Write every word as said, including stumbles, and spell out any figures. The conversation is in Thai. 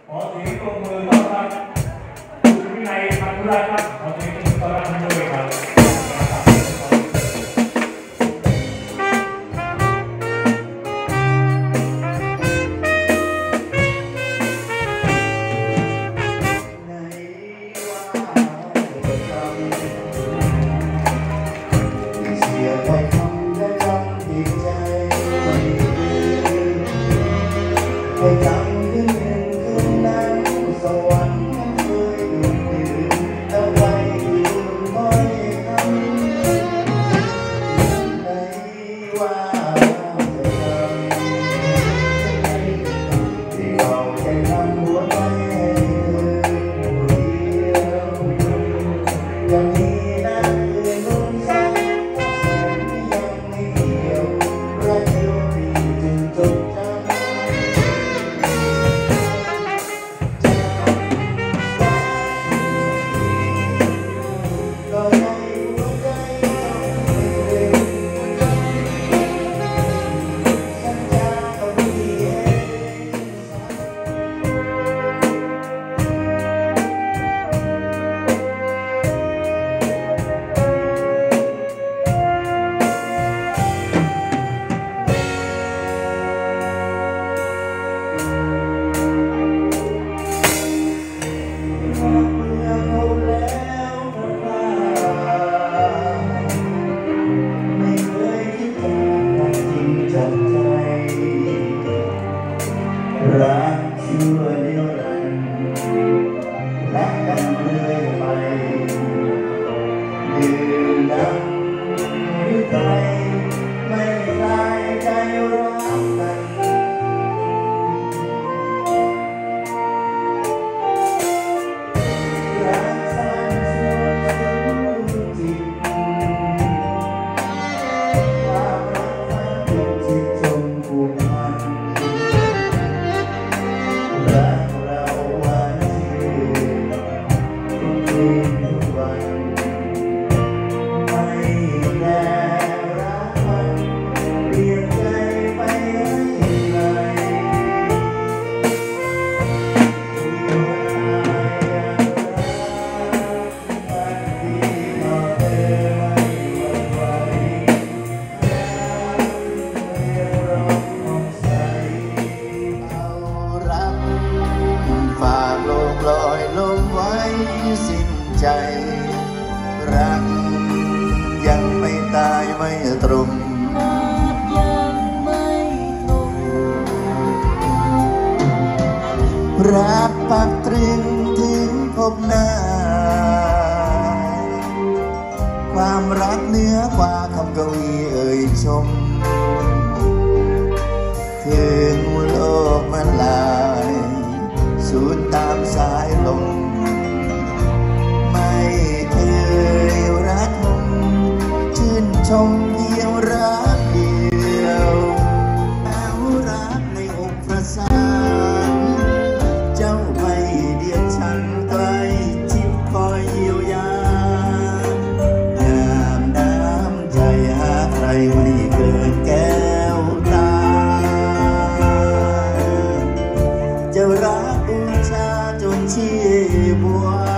ขอเสียงปรบมือต้อนรับคุณวินัยพันธุรัตน์ครับขอเสียงปรบมือต้อนรับท่านด้วยครับรักชั่วนิรันดร์รักกันเรื่อยไปดื่มด่ำหรือไกลไม่คลายใจรักกันรักสร้างชั่วสุดจิตความรักสร้างจิตจิตจงผูกพันรักเราหวานชื่นทุกคืนทุกวันไม่แน่รักมันเปลี่ยนใจไปให้ไกลที่ว่ายังรักมันดีต่อเธอไม่หวั่นไหวแล้วเมื่อร้องของใสเอารักฝากโลกลอยลมไว้สิ้นใจรักยังไม่ตายไม่ตรงยังไม่ตรงรักปักตรึงถึงพบหน้าความรักเหนือกว่าคำกวีเอ่ยชมถึงโลกมันลายสูญตามสายลมไม่เคยรักผมชื่นชมเพียงรักเดียวแล้วรักในอกประสานเจ้าไม่เดียดฉันใกล้ชิดคอยเยียวยายามน้ำใจหาใครไม่เกินแก้วตาจะรักบูชาจนชีพวัน